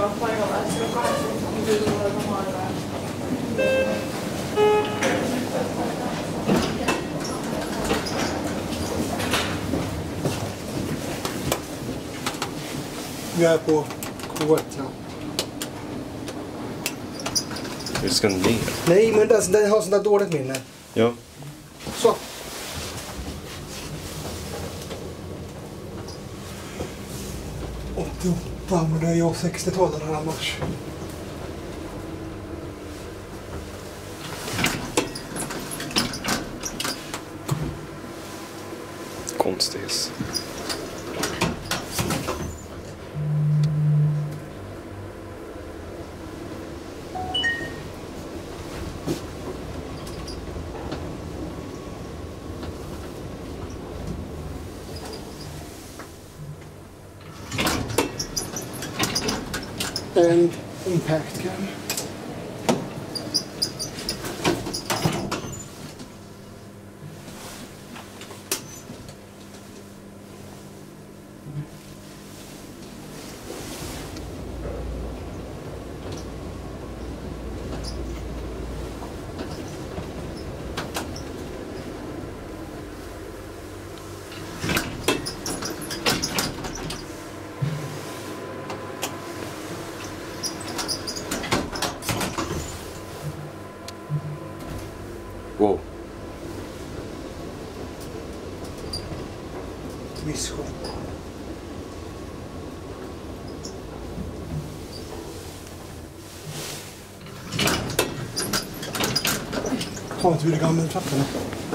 olla paikalla, että se on 80 minuuttia samaan aikaan. Jag är på K1. Du ska ner. Nej, men den har sånt där dåligt minne. Ja. Så. Men det är jag 60-talet annars. Konstigt. And impact cam. Wow. Misskott. Har inte vi det gamla trapporna?